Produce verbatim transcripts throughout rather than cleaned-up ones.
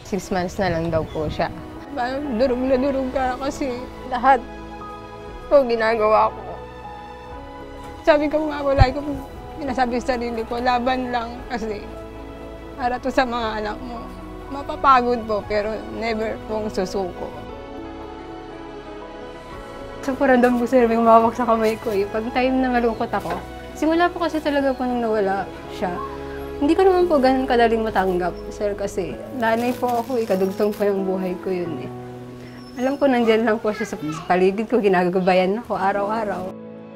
Six months na lang daw po siya. Parang durog na durog ka kasi lahat po ginagawa ko. Sabi ko nga po, lagi ko pinasabi sa sarili ko, laban lang kasi para to sa mga anak mo. Mapapagod po pero never pong susuko. Sa paramdam ko, sir, may umawak sa kamay ko eh. Pag time na malungkot ako, simula po kasi talaga po nung nawala siya. Hindi ko naman po ganun kadaling matanggap, sir, kasi nanay po ako, ikadugtong po yung buhay ko yun eh. Alam ko nandiyan lang po siya sa paligid ko, ginagabayan ako araw-araw.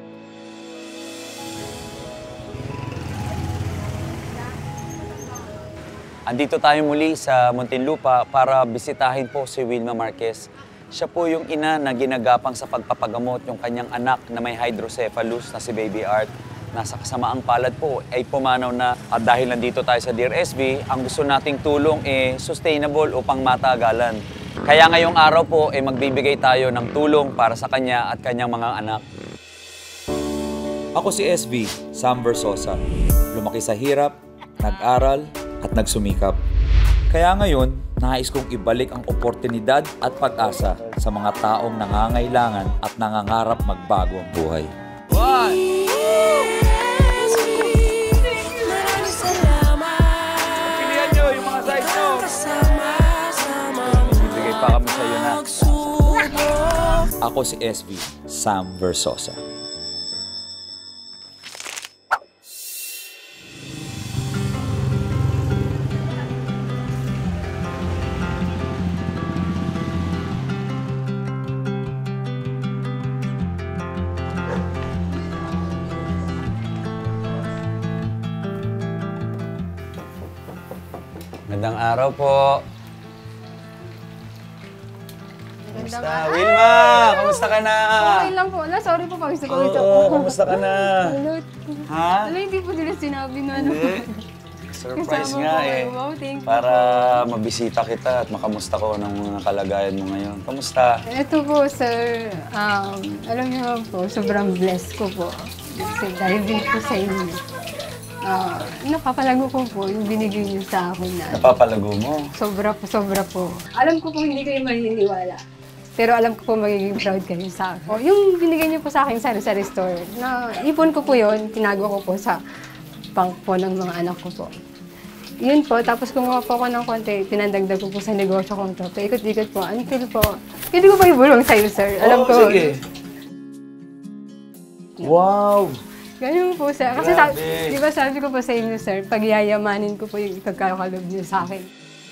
Andito tayo muli sa Muntinlupa para bisitahin po si Wilma Marquez. Siya po yung ina na ginagapang sa pagpapagamot yung kanyang anak na may hydrocephalus na si Baby Art. Nasa kasamaang palad po ay pumanaw na at dahil nandito tayo sa Dear S B, ang gusto nating tulong ay sustainable upang matagalan. Kaya ngayong araw po ay magbibigay tayo ng tulong para sa kanya at kanyang mga anak. Ako si S B, Sam Versosa. Lumaki sa hirap, nag-aral at nagsumikap. Kaya ngayon, nais kong ibalik ang oportunidad at pag-asa sa mga taong nangangailangan at nangangarap magbago ang buhay. One! Pilihan nyo yung mga size nyo. Bibigay pa kami sa'yo na. Ako si S B, Sam Versosa. Magandang araw po. Kumusta? Wilma! Kumusta ka na? Okay lang po. Ala, sorry po pag Oo, oh, kumusta ka na? Ha? Ala, hindi po nila sinabi na ano. Hindi. Surprise Kasama nga po eh. kayo. Wow, thank you Para mabisita kita at makamusta ko ng mga kalagayan mo ngayon. Kamusta? Ito po, sir. Um, alam niyo po, sobrang blessed ko po. Kasi dahil din po sa inyo. Uh, napapalago ko po yung binigay niyo sa akin na. Napapalago mo? Sobra po, sobra po. Alam ko po hindi kayo maniniwala. Pero alam ko po magiging proud kayo sa akin. Yung binigay niyo po sa akin sa sari store, na ipon ko po yun, tinago ko po sa bank po ng mga anak ko po. Yun po, tapos kumuha po ako ng konti, pinandagdag ko po sa negosyo kong to. Paikot-ikot po, until po, hindi ko pa ibulong sa'yo, sir. Alam Oo, ko. sige. Wow! Ganun po, sir. Kasi sa, di ba sabi ko po sa inyo, sir, pag yayamanin ko po yung ipagkakalob niyo sa akin.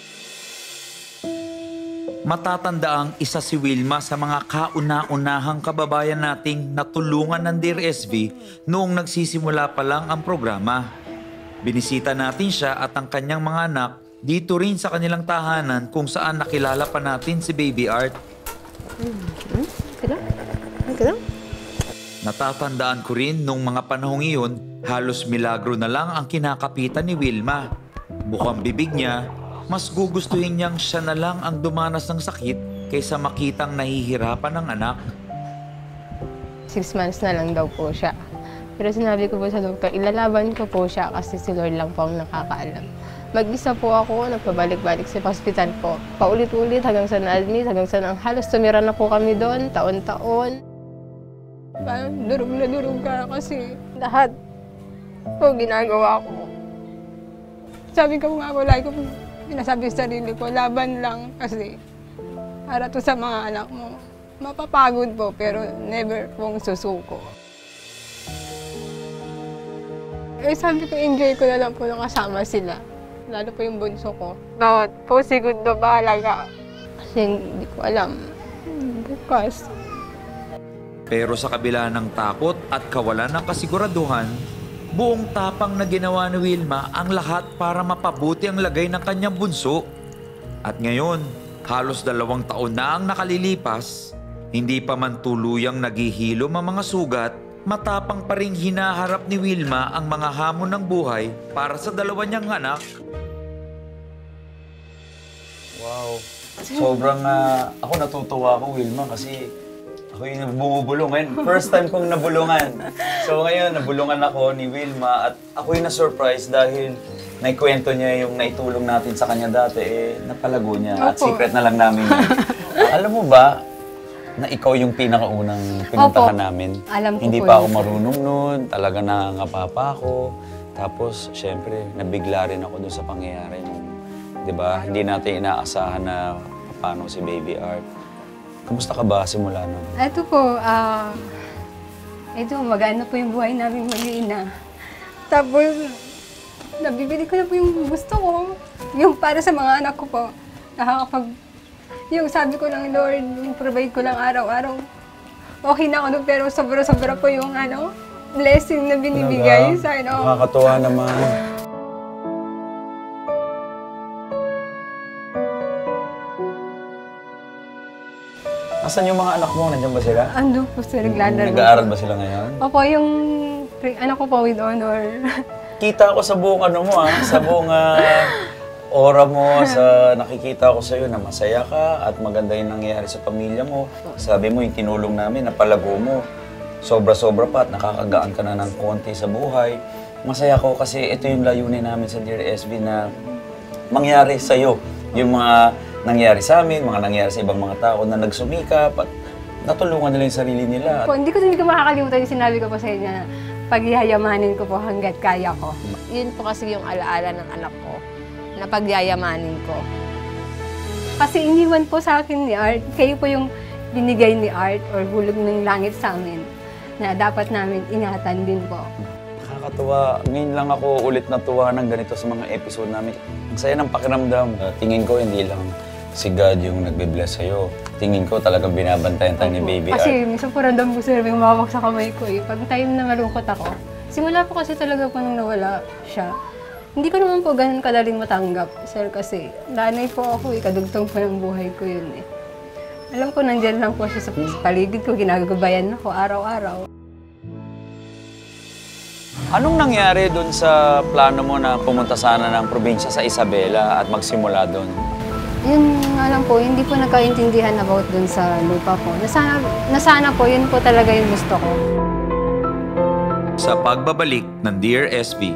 Matatandaang isa si Wilma sa mga kauna-unahang kababayan nating natulungan ng Dear S B noong nagsisimula pa lang ang programa. Binisita natin siya at ang kanyang mga anak dito rin sa kanilang tahanan kung saan nakilala pa natin si Baby Art. Hmm? Kailan? Kailan? Natatandaan ko rin nung mga panahong iyon, halos milagro na lang ang kinakapitan ni Wilma. Bukang bibig niya, mas gugustuhin niyang siya na lang ang dumanas ng sakit kaysa makitang nahihirapan ng anak. Six months na lang daw po siya. Pero sinabi ko po sa doktor, ilalaban ko po siya kasi si Lord lang po ang nakakaalam. Mag-isa po ako, nagpabalik-balik sa hospital po. Paulit-ulit hanggang sa na-admit, hanggang sa nang halos tumira na po kami doon, taon-taon. Parang durog na durog ka kasi lahat po ginagawa ko. Sabi ko nga po, lagi ko pinasabi sa sarili ko, laban lang kasi para to sa mga anak mo. Mapapagod po pero never pong susuko. Eh sabi ko, enjoy ko na lang po nung kasama sila. Lalo po yung bunso ko. Bawat po segundo bahala ka. Kasi hindi ko alam bukas. Pero sa kabila ng takot at kawalan ng kasiguraduhan, buong tapang na ginawa ni Wilma ang lahat para mapabuti ang lagay ng kanyang bunso. At ngayon, halos dalawang taon na ang nakalilipas, hindi pa man tuluyang naghihilom ang mga sugat, matapang pa ring hinaharap ni Wilma ang mga hamon ng buhay para sa dalawa niyang anak. Wow. Sobrang, uh, ako natutuwa ako, Wilma, kasi Ako yung bumubulong. Ngayon, first time kong nabulungan. So ngayon, nabulungan ako ni Wilma at ako yung na-surprise dahil naikwento niya yung naitulong natin sa kanya dati, eh, napalago niya. At Opo. secret na lang namin yun. Alam mo ba, na ikaw yung pinakaunang pinuntahan Opo. namin? Alam ko Hindi po pa yun. ako marunong noon, talaga nangangapa pa ako. Tapos, syempre, nabigla rin ako dun sa pangyayari nung, di ba, hindi natin inaasahan na paano si Baby Art. Kamusta ka ba simula nun? Ito po, ah, ito, maganda po yung buhay namin mag-iina. Tapos, nabibili ko na po yung gusto ko. Yung para sa mga anak ko po. Nakakapag, yung sabi ko lang, Lord, yung provide ko lang araw-araw. Okay na ako nun, pero sobra-sobra po yung ano, blessing na binibigay sa akin. Oh. Nakakatuwa naman. Asan yung mga anak mo? Nandiyan ba sila? Ando po sir, naglalaro. Nag-aaral ba sila ngayon? Opo, yung ano ko po with honor. Kita ko sa buong ano mo ah, sa buong ah, aura mo, sa nakikita ko sa'yo na masaya ka at maganda yung nangyayari sa pamilya mo. Sabi mo yung tinulong namin, napalago mo. Sobra-sobra pa at nakakagaan ka na ng konti sa buhay. Masaya ko kasi ito yung layunin namin sa Dear S B na mangyari sa'yo. Yung mga nangyari sa amin, mga nangyari sa ibang mga tao na nagsumikap at natulungan nila yung sarili nila. Po, hindi ko hindi ko makakalimutan yung sinabi ko po sa inyo na paghihayamanin ko po hanggat kaya ko. Yun po kasi yung alaala ng anak ko, na pagyayamanin ko. Kasi iniwan po sa akin ni Art, kayo po yung binigay ni Art or hulog ng langit sa amin na dapat namin ingatan din po. Nakakatuwa. Ngayon lang ako ulit natuwa ng ganito sa mga episode namin. Ang saya ng pakiramdam. Uh, tingin ko hindi lang si God yung nagbe-bless sa'yo. Tingin ko talagang binabantayan tayo ni Baby Art. Kasi minsan po random po sir, may umawak sa kamay ko eh. Pag time na malungkot ako, simula po kasi talaga po nung nawala siya. Hindi ko naman po ganun kadaling matanggap, sir, kasi nanay po ako eh, kadugtong po ng buhay ko yun eh. Alam ko nandyan lang po siya sa paligid ko, ginagabayan ako araw-araw. Anong nangyari doon sa plano mo na pumunta sana ng probinsya sa Isabela at magsimula doon? Yun nga lang po, hindi po nagkaintindihan about dun sa lupa po. Nasana, nasana po, yun po talaga yung gusto ko. Sa pagbabalik ng Dear S B.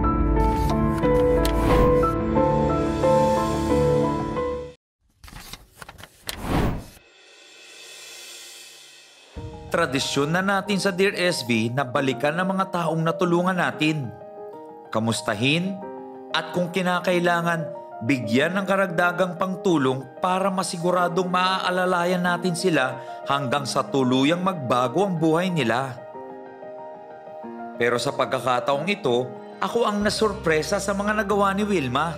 Tradisyon na natin sa Dear S B na balikan ng mga taong natulungan natin. Kamustahin at kung kinakailangan, bigyan ng karagdagang pangtulong para masiguradong maaalalayan natin sila hanggang sa tuluyang magbago ang buhay nila. Pero sa pagkakataong ito, ako ang nasurpresa sa mga nagawa ni Wilma.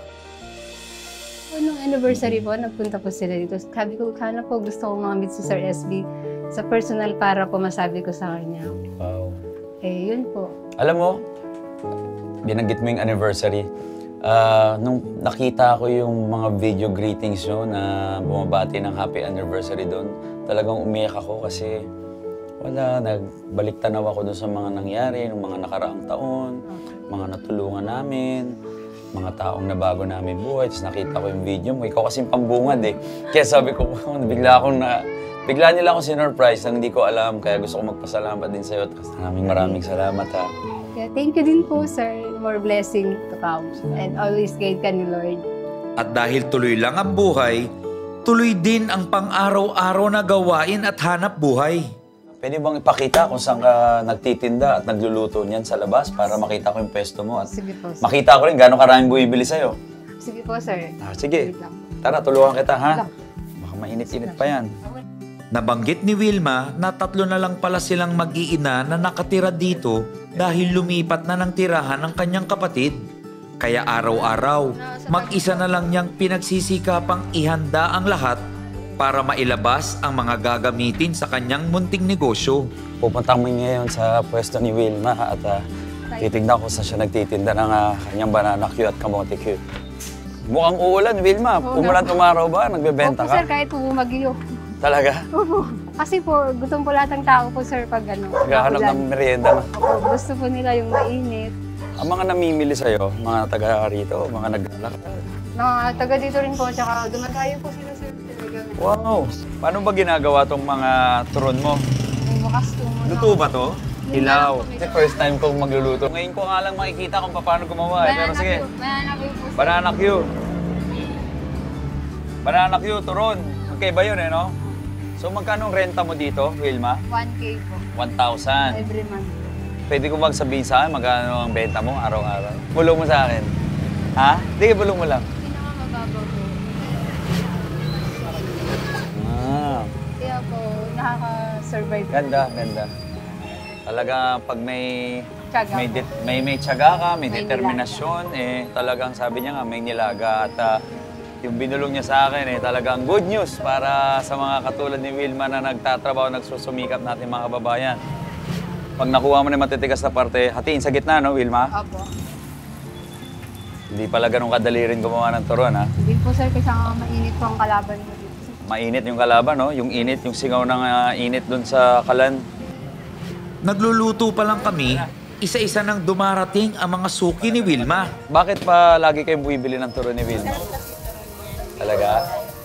Nung anniversary po, nagpunta po sila dito. Sabi ko, kana po gusto ko mga si Sir S B sa personal para po masabi ko sa kanya. Wow. Eh, yun po. Alam mo, binanggit mo yung anniversary. Ah, nung nakita ko yung mga video greetings nyo na bumabati ng happy anniversary doon, talagang umiyak ako kasi wala, nagbalik tanaw ako doon sa mga nangyari, ng mga nakaraang taon, mga natulungan namin, mga taong nabago namin buhay. Tapos nakita ko yung video mo, ikaw kasing pambungad eh. Kaya sabi ko, bigla akong na, bigla nila akong sinurprise na hindi ko alam, kaya gusto ko magpasalamat din sa'yo. Maraming maraming salamat ha. Kaya thank you din po, sir. More blessing to come. And always guide ka ni Lord. At dahil tuloy lang ang buhay, tuloy din ang pang-araw-araw na gawain at hanap buhay. Pwede bang ipakita kung saan ka nagtitinda at nagluluto niyan sa labas para makita ko yung pwesto mo at Sige po, sir. makita ko rin gano'ng karaming bumibili sa'yo. Sige po, sir. Ah, sige, Wait lang. tara, tulungan kita ha. Lang. Baka mainit-init pa yan. Nabanggit ni Wilma na tatlo na lang pala silang mag-iina na nakatira dito dahil lumipat na ng tirahan ng kanyang kapatid. Kaya araw-araw, mag-isa na lang niyang pinagsisikapang ihanda ang lahat para mailabas ang mga gagamitin sa kanyang munting negosyo. Pupunta kami ngayon sa pwesto ni Wilma at uh, titignan ko sa siya nagtitinda ng uh, kanyang banana Q at kamote Q. Mukhang uulan, Wilma. Oo Umulan umaraw ba? Nagbebenta Opo, ka? sir, kahit po bumagyo. Talaga? Opo. Kasi po, gutom po lahat ng tao po, sir, pag ano. Naghahanap makulan. ng merienda na. Opo, gusto po nila yung mainit. Ang mga namimili sa'yo, mga taga rito, mga naglalakad. Mga taga dito rin po, tsaka dumadayo po sila, sir. Talaga. Wow! Paano ba ginagawa tong mga turon mo? Luto ba to? Hilaw. Kasi first time kong magluluto. Ngayon ko nga lang makikita kung paano gumawa. Eh. Pero sige. Banana Q po. Banana Q. Banana Q, turon. Magkaiba yun eh, no? So magkano ang renta mo dito, Wilma? one K po. one thousand. Every month. Pwede ko bang sabihin sa akin magkano ang benta mo araw-araw? Bulong mo sa akin. Ha? Hindi, bulong mo lang. Pinakamababaw po. Ah, Kaya po, nakaka-survive. ganda, ganda. Talaga pag may Tiyaga may, po. det- may may tiyaga ka, may, May determinasyon, eh talagang sabi niya nga may nilaga at ah, yung binulong niya sa akin eh talagang good news para sa mga katulad ni Wilma na nagtatrabaho, nagsusumikap natin mga kababayan. Pag nakuha mo na yung matitigas na parte, hatiin sa gitna, no, Wilma? Opo. Hindi pala ganun kadali rin gumawa ng turon, ha? Hindi po sir, kasi mainit po ang kalaban mo dito. Mainit yung kalaban, no? Yung init, yung singaw ng ah, init dun sa kalan. Nagluluto pa lang kami, isa-isa nang dumarating ang mga suki ni Wilma. Bakit pa lagi kayong bumibili ng turon ni Wilma? Talaga?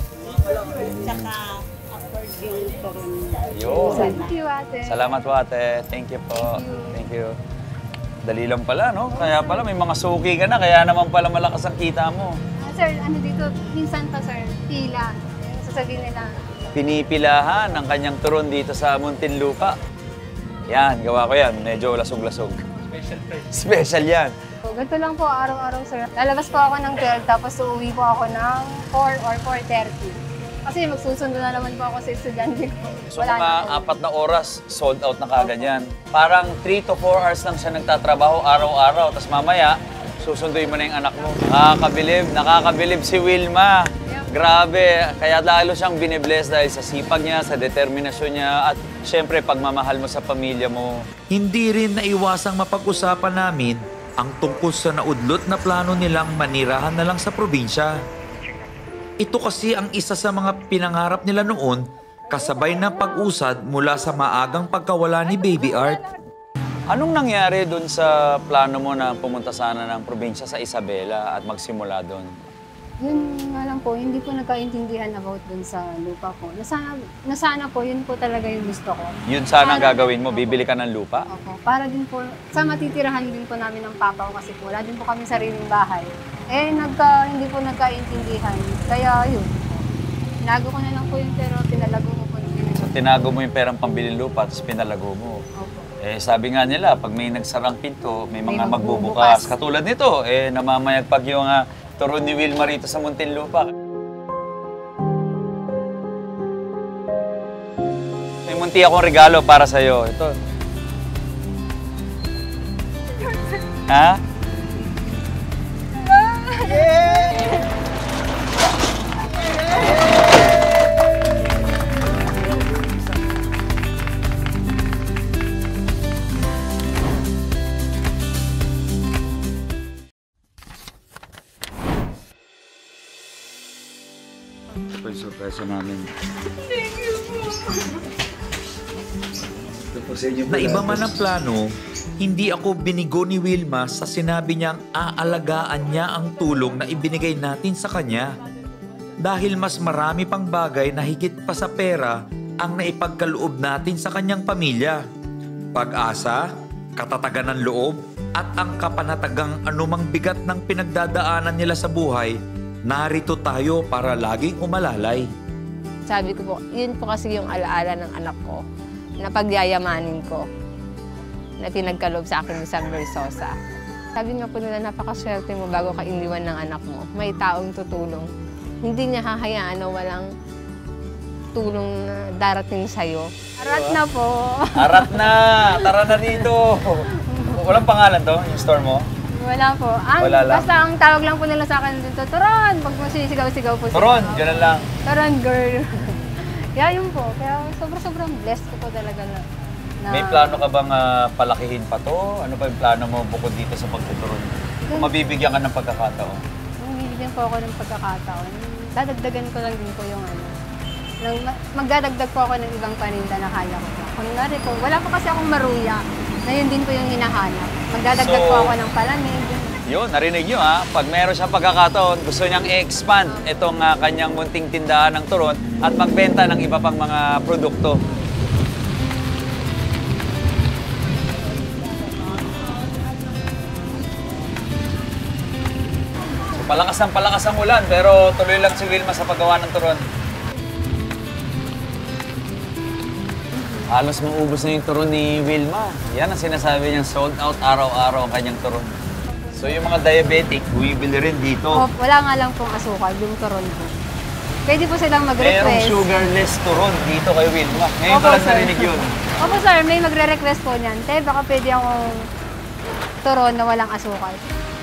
Tsaka afford yung turon. Yun. Thank you, ate. Salamat po, ate. Thank you po. Thank you. Dali lang pala, no? Kaya pala may mga suki ka na, kaya naman pala malakas ang kita mo. Ah, sir, ano dito, minsan pa sir, pila. Sasabihin nila, Pinipilahan ang kanyang turon dito sa Muntinlupa. Yan, gawa ko yan. Medyo lasog-lasog. Special Special yan. so, ganito lang po araw-araw sir. Lalabas po ako ng twelve, tapos uuwi po ako ng four or four thirty. Kasi magsusundo na naman po ako sa estudyante ko. So Wala mga na po. apat na oras, sold out na kagad yan. Parang three to four hours lang siya nagtatrabaho araw-araw. Tapos mamaya, susunduin mo na yung anak mo. Nakakabilib, nakakabilib si Wilma. Grabe, kaya lalo siyang binibless dahil sa sipag niya, sa determinasyon niya, at syempre pagmamahal mo sa pamilya mo. Hindi rin naiwasang mapag-usapan namin ang tungkol sa naudlot na plano nilang manirahan na lang sa probinsya. Ito kasi ang isa sa mga pinangarap nila noon, kasabay ng pag-usad mula sa maagang pagkawala ni Baby Art. Anong nangyari dun sa plano mo na pumunta sana ng probinsya sa Isabela at magsimula dun? Yun nga lang po, hindi po nagkaintindihan about dun sa lupa ko. Nasana, nasana po, yun po talaga yung gusto ko. Yun sana ang Para- gagawin mo, bibili ka ng lupa? Opo, para din po, sa matitirahan din po namin ng papa ko kasi po, wala din po kami sariling bahay. Eh, nagka, hindi po nagkaintindihan. Kaya yun, tinago ko na lang po yung pero pinalago ko po ng So tinago mo yung perang pambili lupa, tapos pinalago mo. Opo. Eh, sabi nga nila, pag may nagsarang pinto, may May mga magbubukas. magbubukas. Katulad nito, eh, namamayagpag yung uh, turon ni Wilma rito sa Muntinlupa. May munti akong regalo para sa'yo. Ito. Ha? Ito yung surprise namin. Thank you po. Na iba man ang plano, hindi ako binigo ni Wilma sa sinabi niyang aalagaan niya ang tulong na ibinigay natin sa kanya. Dahil mas marami pang bagay na higit pa sa pera ang naipagkaloob natin sa kanyang pamilya. Pag-asa, katatagan ng loob, at ang kapanatagang anumang bigat ng pinagdadaanan nila sa buhay, narito tayo para laging umalalay. Sabi ko po, yun po kasi yung alaala ng anak ko na pagyayamanin ko na pinagkaloob sa akin ni Sam Versosa. Sabi nga po nila, napakaswerte mo bago ka iniwan ng anak mo. May taong tutulong. Hindi niya hahayaan na walang tulong na darating sa'yo. Arat na po. Arat na! Tara na dito! Walang pangalan to, yung store mo? Wala po. Ang, Wala lang. Basta ang tawag lang po nila sa akin dito, Turon! Pag masisigaw-sigaw po sila. Turon, ganun lang. Turon, girl. Kaya yun po. Kaya sobrang-sobrang blessed ko po talaga na. na May plano ka bang ah, palakihin pa to? Ano pa yung plano mo bukod dito sa pagtuturon? Kung mabibigyan ka ng pagkakataon. Kung bibigyan po ako ng pagkakataon, dadagdagan ko lang din po yung ano. Nang, magdadagdag po ako ng ibang paninda na kaya ko po. Kunwari po, wala pa kasi akong maruya na yun din po yung hinahanap. Magdadagdag So, po ako ng palamig. Yun, narinig nyo ha. Pag meron siyang pagkakataon, gusto niyang i-expand itong ah, kanyang munting tindahan ng turon at magbenta ng iba pang mga produkto. Palakas ng palakas ang ulan, pero tuloy lang si Wilma sa paggawa ng turon. Halos maubos na yung turon ni Wilma. Yan ang sinasabi niyang sold out araw-araw ang kanyang turon. So yung mga diabetic, bumibili rin dito. O, wala nga lang pong asukal, yung turon po. Pwede po silang Merong mag-request. sugarless turon dito kay Wilma. Ngayon Opo, ko lang sir. narinig yun. Opo sir, may magre-request po niyan. Te, baka pwede akong turon na walang asukal.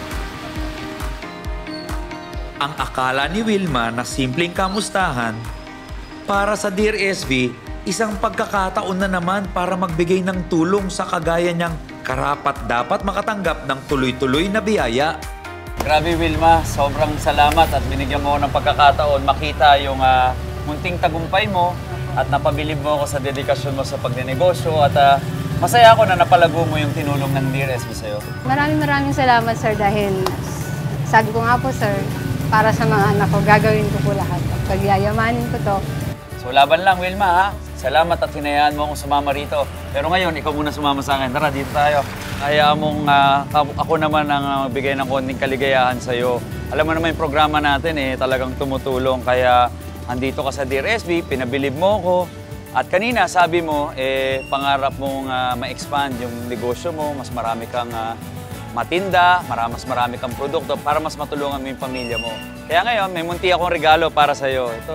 Ang akala ni Wilma na simpleng kamustahan, para sa Dear S B, isang pagkakataon na naman para magbigay ng tulong sa kagaya niyang karapat dapat makatanggap ng tuloy-tuloy na biyaya. Grabe Wilma, sobrang salamat at binigyan mo ako ng pagkakataon makita yung uh, munting tagumpay mo at napabilib mo ako sa dedikasyon mo sa pagnenegosyo at uh, masaya ako na napalago mo yung tinulong ng Dear S B sa'yo. Maraming maraming salamat sir dahil sabi ko nga po sir, para sa mga anak ko, gagawin ko po lahat. Pagyayamanin ko to. So laban lang Wilma ha. Salamat at hinayaan mo akong sumama rito. Pero ngayon, ikaw muna sumama sa akin. Tara, dito tayo. Hayaan mong uh, ako naman ang magbigay ng konting kaligayahan sa'yo. Alam mo naman yung programa natin eh, talagang tumutulong. Kaya andito ka sa Dear S B, pinabilib mo ko. At kanina, sabi mo, eh, pangarap mong uh, ma-expand yung negosyo mo. Mas marami kang uh, matinda, mas marami kang produkto para mas matulungan mo yung pamilya mo. Kaya ngayon, may munti akong regalo para sa'yo. Ito.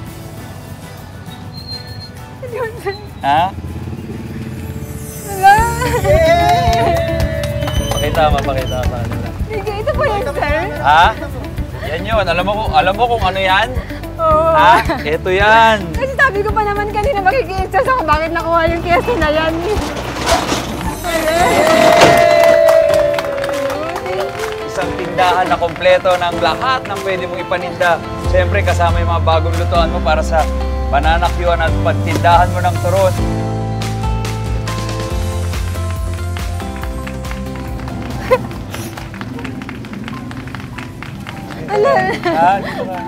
Ha? Wala! Pakita mo, pakita mo. Sige, ito po yun, sir. Ha? Yan yun. Alam mo, alam mo kung ano yan? Oo. Ha? Ito yan. Kasi sabi ko pa naman kanina makikiisa sa bakit nakuha yung keso na yan. Isang tindahan na kompleto ng lahat ng pwede mong ipaninda. Siyempre, kasama yung mga bagong lutuan mo para sa banana Q at pagtindahan mo ng turon. Ano? Ha? Dito ka.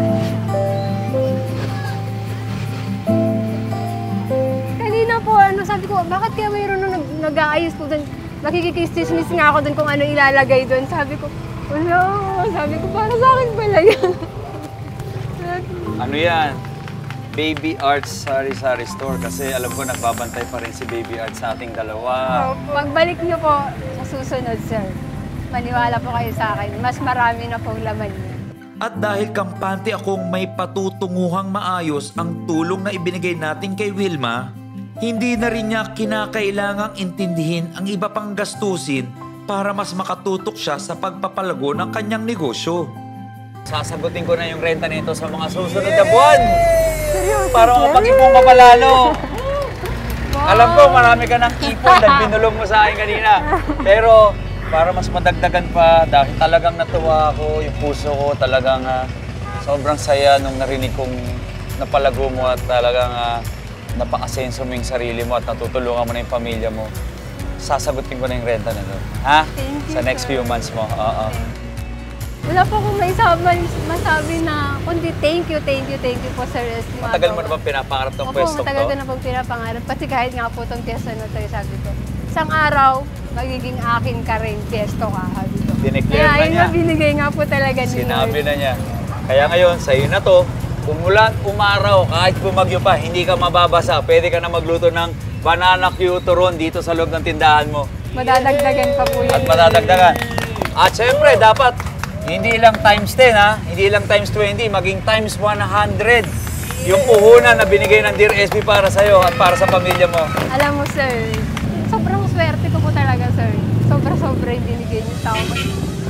Kanina po, ano, sabi ko, bakit kaya mayroon nung nag- nag-aayos po doon? Nakikikistis-miss nga ako doon kung ano ilalagay doon. Sabi ko, wala, sabi ko, para sa akin pala yan. Ano yan? Baby Arts Sari Sari Store kasi alam ko nagbabantay pa rin si Baby Arts sa ating dalawa. Pagbalik niyo po sa susunod, sir, maniwala po kayo sa akin, mas marami na pong laman niyo. At dahil kampante akong may patutunguhang maayos ang tulong na ibinigay natin kay Wilma, hindi na rin niya kinakailangang intindihin ang iba pang gastusin para mas makatutok siya sa pagpapalago ng kanyang negosyo. Sasagutin ko na yung renta nito sa mga susunod na buwan. Seryoso, Para sir? makapag-ipon ka palalo. Alam ko marami ka ng ipon dahil binulong mo sa akin kanina. Pero para mas madagdagan pa dahil talagang natuwa ako, yung puso ko talagang uh, sobrang saya nung narinig kong napalago mo at talagang uh, napaka-asenso mo yung sarili mo at natutulungan mo na yung pamilya mo. Sasagutin ko na yung renta na doon. Ha? Thank you, Sa next sir. few months mo. Oo. Wala po akong may sabay, masabi na, kundi thank you, thank you, thank you po, Sir S. Matagal mo na bang pinapangarap tong Opo, pwesto matagal ko to? na pong pinapangarap. Pati kahit nga po itong pwesto na ito, sabi ko, isang araw, magiging akin ka rin, pwesto ka, sabi ko. Dineclare Kaya na yun niya. na binigay nga po talaga ni Sinabi Lord. na niya. Kaya ngayon, sa'yo na to, umulan, umaraw, kahit bumagyo pa, hindi ka mababasa. Pwede ka na magluto ng banana Q turon dito sa loob ng tindahan mo. Madadagdagan pa po yun. At madadagdagan. At syempre, dapat hindi lang times ten ha, hindi lang times twenty, maging times one hundred. Yung puhunan na binigay ng Dear S B para sa'yo at para sa pamilya mo. Alam mo, sir, sobrang swerte ko po talaga, sir. Sobra-sobra yung binigay niyo sa akin.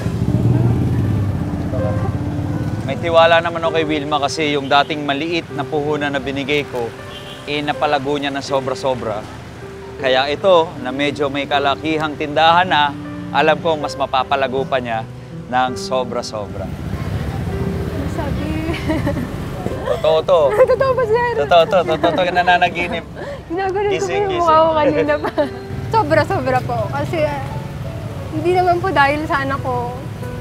May tiwala naman ako kay Wilma kasi yung dating maliit na puhunan na binigay ko, eh napalago niya na sobra-sobra. Kaya ito, na medyo may kalakihang tindahan na, alam ko mas mapapalago pa niya ng sobra-sobra. Sabi, Totoo to. totoo ba, sir? Totoo to. Totoo to. Nananaginip. Ginagaling ko po Gising, yung gising. mukha ko kanina pa. Sobra-sobra po. Kasi ah, hindi naman po dahil sa anak ko.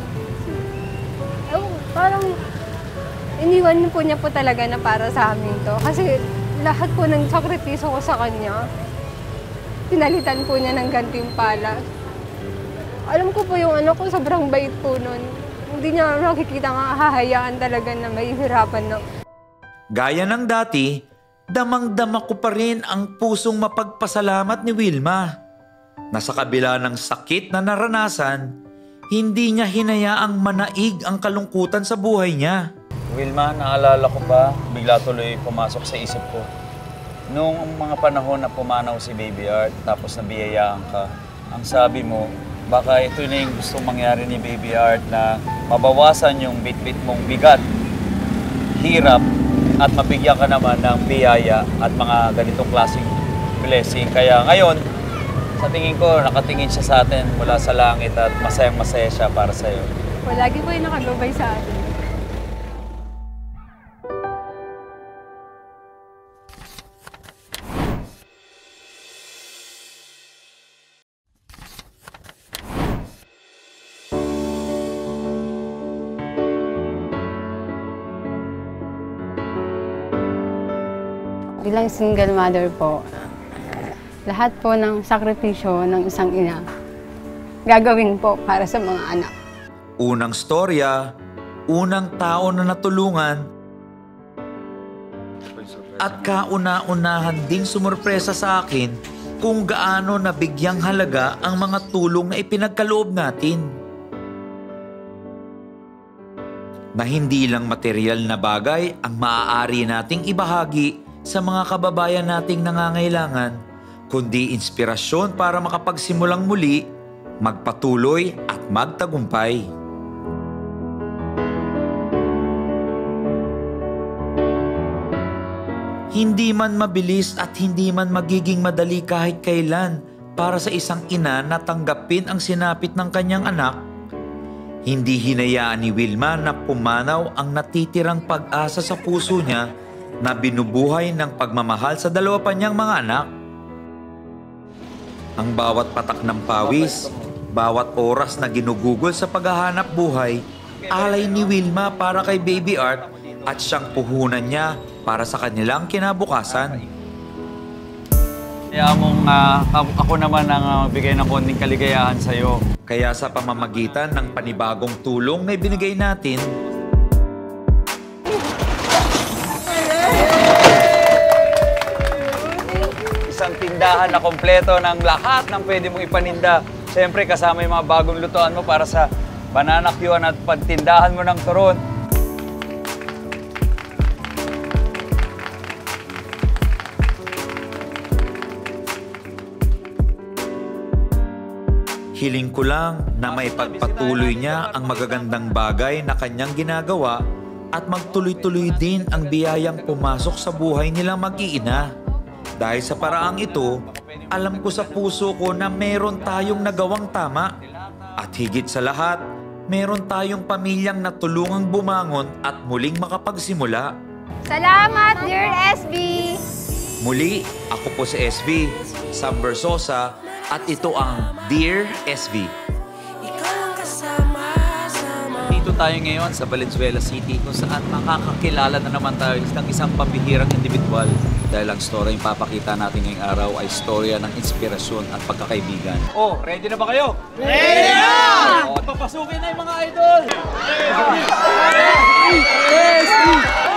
Ewan, parang iniwan po niya po talaga na para sa amin to. Kasi lahat po ng sakripisyo ko sa kanya, pinalitan po niya ng gantimpala. Alam ko po yung anak ko, sobrang bait po nun. hindi niya nakikita nga hahayaan talaga na mahihirapan na. Gaya ng dati, damang-dama ko pa rin ang pusong mapagpasalamat ni Wilma na sa kabila ng sakit na naranasan, hindi niya hinayaang manaig ang kalungkutan sa buhay niya. Wilma, naalala ko pa, bigla tuloy pumasok sa isip ko. Noong mga panahon na pumanaw si Baby Art, tapos nabiyayaan ka, ang sabi mo, baka ito na yung gustong mangyari ni Baby Art na mabawasan yung bit-bit mong bigat, hirap, at mabigyan ka naman ng biyaya at mga ganitong klaseng blessing. Kaya ngayon, sa tingin ko, nakatingin siya sa atin mula sa langit at masayang-masaya siya para sa'yo. O, lagi po yung nakagabay sa atin. Bilang single mother po, lahat po ng sakripisyo ng isang ina, gagawin po para sa mga anak. Unang storya, unang tao na natulungan, at kauna-unahan ding sumurpresa sa akin kung gaano nabigyang halaga ang mga tulong na ipinagkaloob natin. Na hindi lang material na bagay ang maaari nating ibahagi sa mga kababayan nating nangangailangan, kundi inspirasyon para makapagsimulang muli, magpatuloy at magtagumpay. Hindi man mabilis at hindi man magiging madali kahit kailan para sa isang ina na tanggapin ang sinapit ng kanyang anak, hindi hinayaan ni Wilma na pumanaw ang natitirang pag-asa sa puso niya na binubuhay ng pagmamahal sa dalawa pa niyang mga anak. Ang bawat patak ng pawis, bawat oras na ginugugol sa paghahanap buhay, alay ni Wilma para kay Baby Art at siyang puhunan niya para sa kanilang kinabukasan. Kaya mong uh, ako naman ang uh, bigay ng konting kaligayahan sa'yo. Kaya sa pamamagitan ng panibagong tulong na ibinigay natin, isang tindahan na kompleto ng lahat ng pwede mong ipaninda. Siyempre, kasama yung mga bagong lutuan mo para sa bananakyuan at pagtindahan mo ng turon. hiling ko lang na may pagpatuloy niya ang magagandang bagay na kanyang ginagawa at magtuloy-tuloy din ang biyayang pumasok sa buhay nilang mag-iina. Dahil sa paraang ito, alam ko sa puso ko na meron tayong nagawang tama. At higit sa lahat, meron tayong pamilyang natulungang bumangon at muling makapagsimula. Salamat, dear S B! Muli, ako po si S B, Sam Versosa, at ito ang Dear S B. Dito tayo ngayon sa Valenzuela City kung saan makakakilala na naman tayo ng isang pambihirang individual. Dahil ang story yung papakita natin ngayong araw ay storya ng inspirasyon at pagkakaibigan. Oh, ready na ba kayo? Ready na! Oh, papasukin na yung mga idol! S B! S B!